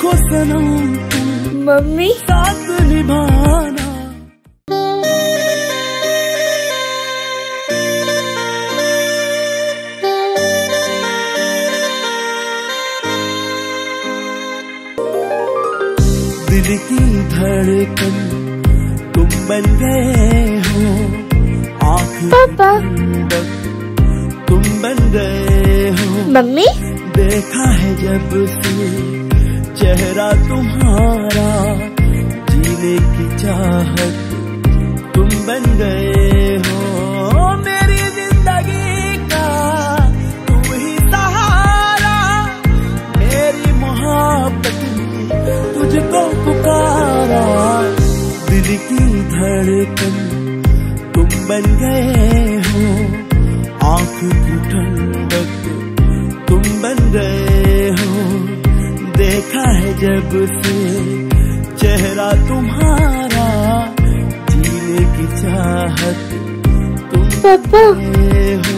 देखो सनम मम्मी साथ निभाना। दिल की धड़कन तुम बन गए हो, पापा तुम बन गए हो। मम्मी देखा है जब से चेहरा तुम्हारा, जीने की चाहत तुम बन गए हो। मेरी जिंदगी का तुम ही सहारा, मेरी मोहब्बत तुझको पुकारा। दिल की धड़कन तुम बन गए हो, आँख की ठंडक तुम बन गए हो। देखा है जब से चेहरा तुम्हारा, जीने की चाहत तुम पापा हो।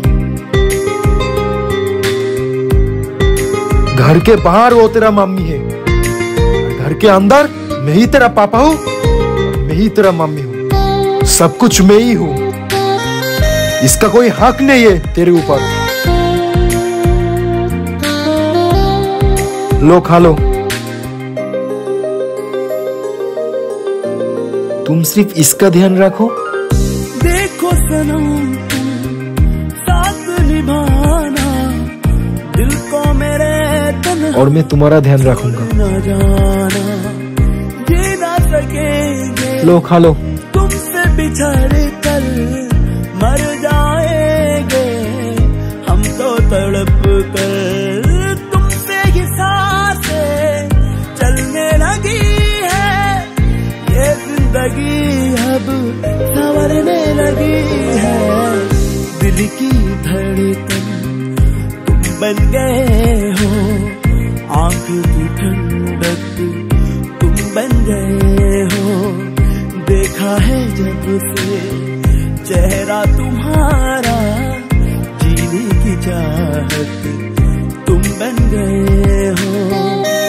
घर के बाहर वो तेरा मम्मी है, घर के अंदर मैं ही तेरा पापा हूँ, मैं ही तेरा मम्मी हूँ, सब कुछ मैं ही हूँ। इसका कोई हक नहीं है तेरे ऊपर। लो खा लो। तुम सिर्फ इसका ध्यान रखो। देखो सनम साथ निभाना, दिल को मेरे तन और मैं तुम्हारा ध्यान रखूंगा। न जाना, जी ना सकेंगे लो खा लो। तुमसे बिछड़ कर मर जाएंगे हम तो तड़प कर। तुमसे ही सांसें चलने लगी है, ये जिंदगी अब संवरने लगी है। दिल की धड़कन तुम बन गए हो, आँख की ठंडक तुम बन गए हो। देखा है जब से चेहरा तुम्हारा, जीने की चाहत तुम बन गए हो।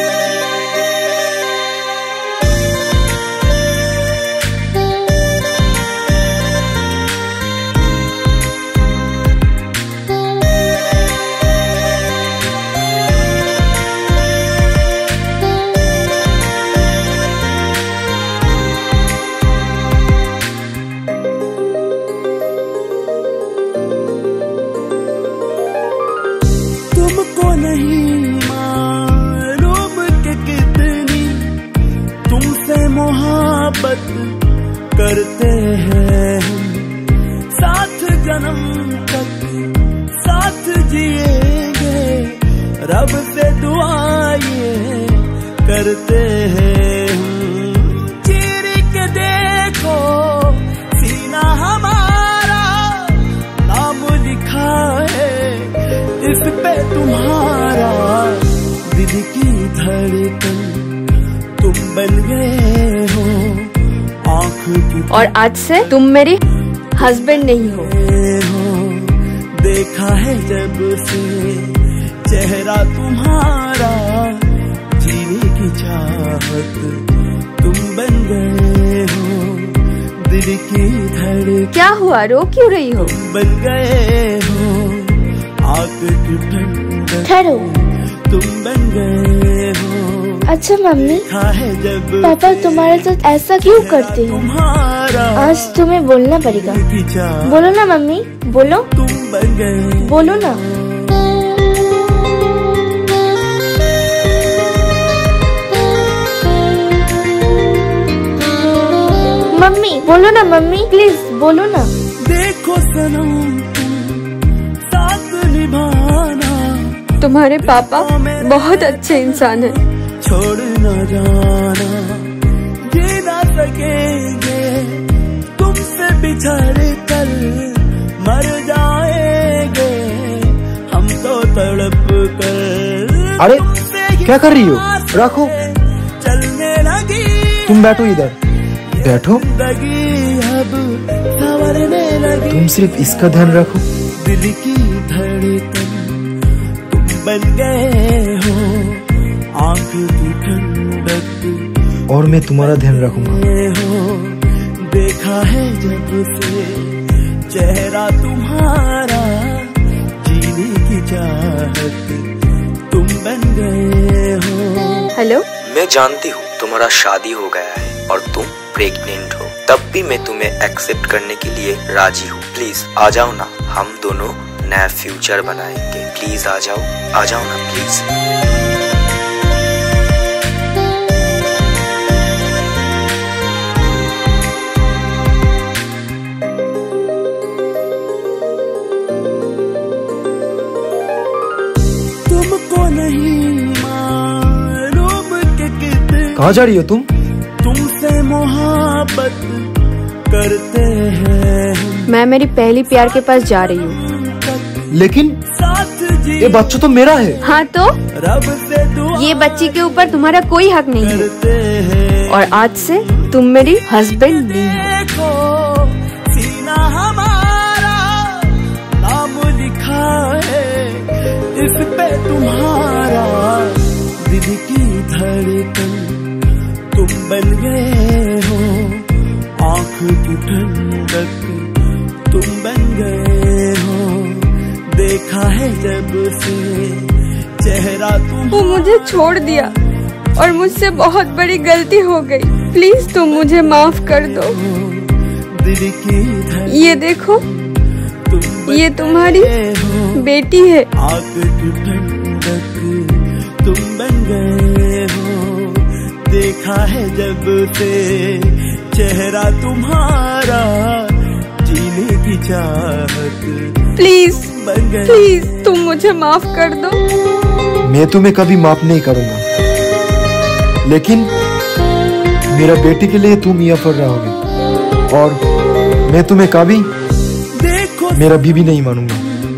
तुमको नहीं मालूम कि कितनी तुमसे मोहब्बत करते हैं हम। साथ जन्म तक साथ जिएंगे, रब से दुआएं करते हैं हम। चीर के देखो सीना हमारा, नाम लिखा है इस पे तुम्हारा। दिल की धड़कन तुम बन गए हो, आँख की और आज से तुम मेरे हस्बैंड नहीं हो। देखा है जब से चेहरा तुम्हारा, जीने की चाहत तुम बन गए हो। दिल की धड़कन क्या हुआ, रो क्यों रही हो? तुम बन गए हो, आग की ठंडक ठहरो। तुम बन गए हो। अच्छा मम्मी, है जब पापा तुम्हारे साथ ऐसा क्यों करते हैं? तुम्हारा, आज तुम्हें बोलना पड़ेगा। बोलो ना मम्मी, बोलो। तुम बन गए, बोलो ना। मम्मी बोलो ना, मम्मी प्लीज बोलो ना। देखो सनम साथ निभाना, तुम्हारे पापा बहुत अच्छे इंसान हैं। छोड़ न जाना, जी ना सकेंगे तुमसे बिछड़ कर मर जाएंगे हम तो तड़प कर। अरे क्या कर रही हो? रखो। चलने लगी तुम बैठो इधर, बैठो। जिंदगी अब संवरने लगी। तुम सिर्फ इसका ध्यान रखो। दिल की धड़कन तुम बन गए हो, आँख की ठंडक और मैं तुम्हारा ध्यान रखूंगा। हो देखा है जब से चेहरा तुम्हारा, जीने की चाहत तुम बन गए हो। हेलो, मैं जानती हूँ तुम्हारा शादी हो गया है और तुम प्रेग्नेंट हो, तब भी मैं तुम्हें एक्सेप्ट करने के लिए राजी हूँ। प्लीज आ जाओ ना, हम दोनों नया फ्यूचर बनाएंगे। प्लीज आ जाओ ना प्लीज। तुमको नहीं मालूम कि कितने कहाँ जा रही हो तुम? तुमसे मोहब्बत करते हैं। मैं मेरी पहली प्यार के पास जा रही हूँ। लेकिन ये बच्चा तो मेरा है। हाँ तो रब से दुआ ये बच्ची के ऊपर तुम्हारा कोई हक नहीं है करते हैं। और आज से तुम मेरी हस्बैंड नहीं हो। देखो सीना हमारा नाम लिखा है, इस पे तुम्हारा दिल की धड़कन तुम बन गए हो। आँख की ठंडक तुम बन गए हो। देखा है जब से चेहरा तुम। वो मुझे छोड़ दिया और मुझसे बहुत बड़ी गलती हो गई। प्लीज तुम मुझे माफ कर दो। दिल की ये देखो, ये तुम्हारी बेटी है। आँख की ठंडक तुम बन गए हो। देखा है जब से चेहरा तुम्हारा, जीने की चाहत प्लीज बन गए। प्लीज तुम मुझे माफ कर दो। मैं तुम्हें कभी माफ नहीं करूंगा, लेकिन मेरा बेटी के लिए तुम यहाँ पर रहोगे और मैं तुम्हें कभी देखो मेरा बीवी नहीं मानूंगा।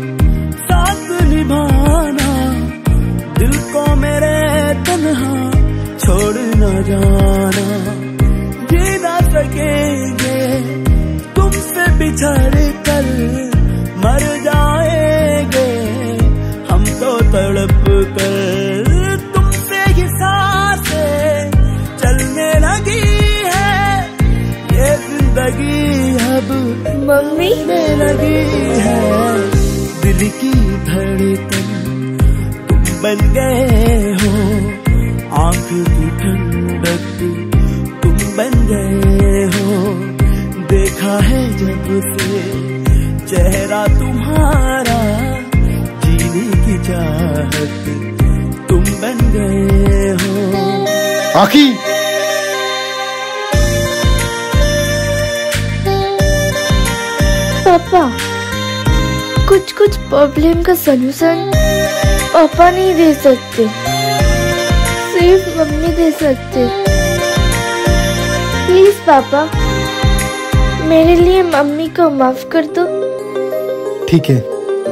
साथ निभाना, दिल को मेरे तन्हा छोड़ न जाना। जी ना सकेंगे तुमसे बिछड़ कर, मर जाएंगे हम तो तड़प कर। तुमसे ही सांसें चलने लगी है, ये जिंदगी अब मम्मी में लगी है। दिल की धड़कन तुम बन गए हो। आँख की ठंडक तुम बन गए हो। देखा है जब से चेहरा तुम्हारा, जीने की चाहत तुम बन गए हो। आखी, पापा, कुछ प्रॉब्लम का सलूशन पापा नहीं दे सकते, सिर्फ मम्मी दे सकते। प्लीज पापा, मेरे लिए मम्मी को माफ कर दो। ठीक है,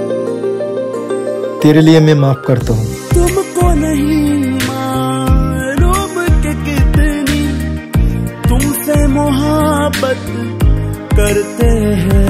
तेरे लिए मैं माफ करता हूँ। तुमको नहीं मालूम कि कितनी तुमसे मोहब्बत करते हैं।